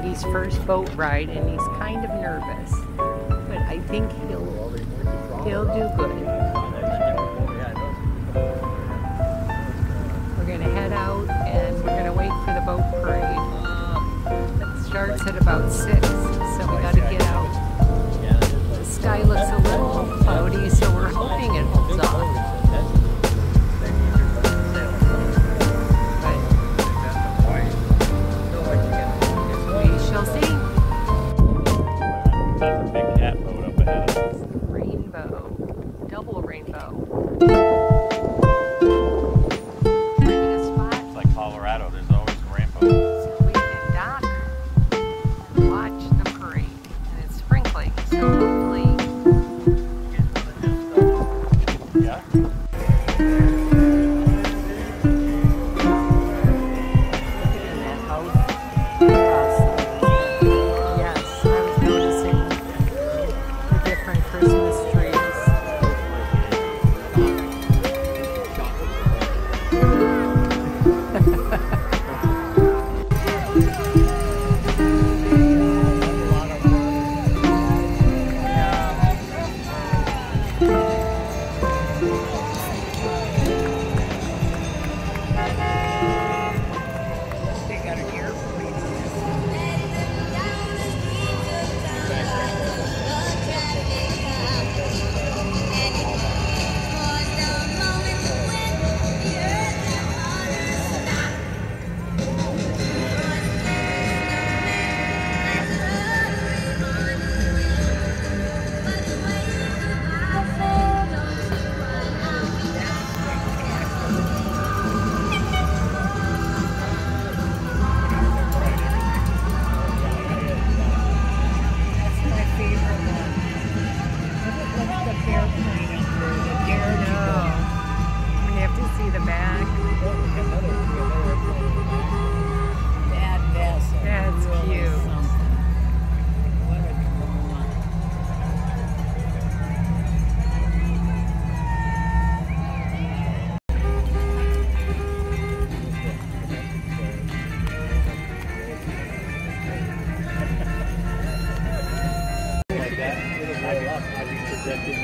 Augie's first boat ride, and he's kind of nervous, but I think he'll do good. We're gonna head out and we're gonna wait for the boat parade. It starts at about 6, so we gotta get out. The sky looks a little cloudy, so we're hoping it holds off. Double rainbow. Finding a spot. It's like Colorado, there's always a rainbow. So we can dock and watch the parade. And it's sprinkling, so hopefully. Yeah. In that house. Yes, I was noticing the different Christmas trees.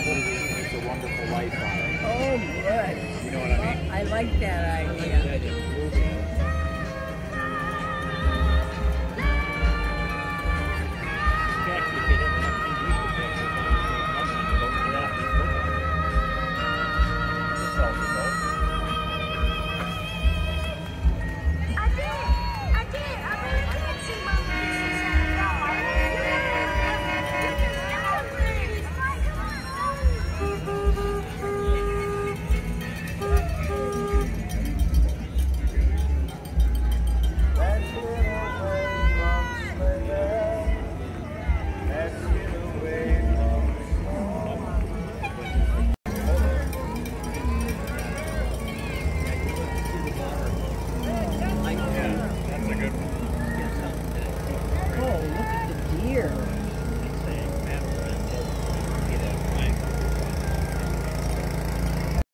It's a Wonderful Life on it. Oh, good. You know what I mean? I like that idea.